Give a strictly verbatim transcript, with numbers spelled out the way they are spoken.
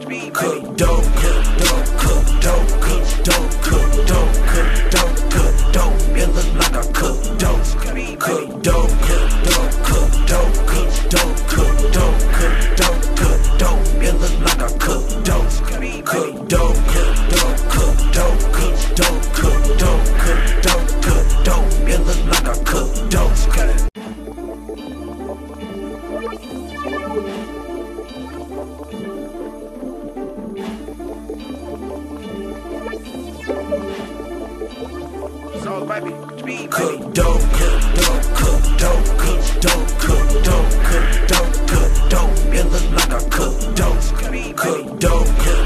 cook dope, cook dope, cook dope, cook dope, cook dope, cook dope, cook dope. It look like I cook dope, cook dope, cook dope, cook dope, cook dope, cook dope, cook dope, cook dope. It look like I cook dope, cook dope, cook dope, cook dope, cook dope, cook dope, cook dope, cook dope. It look like I cook dope. Baby, cook dope, cook dope, cook dope, cook dope, cook dope, cook dope, cook dope. It look like I cook dope, cook dope.